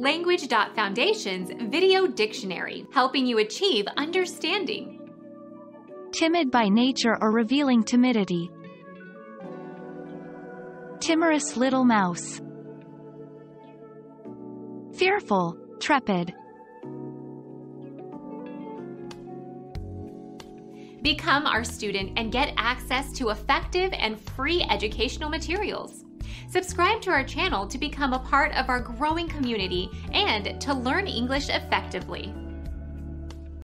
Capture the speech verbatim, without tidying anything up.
Language Foundation's Video Dictionary, helping you achieve understanding. Timid by nature or revealing timidity. Timorous little mouse. Fearful, trepid. Become our student and get access to effective and free educational materials. Subscribe to our channel to become a part of our growing community and to learn English effectively.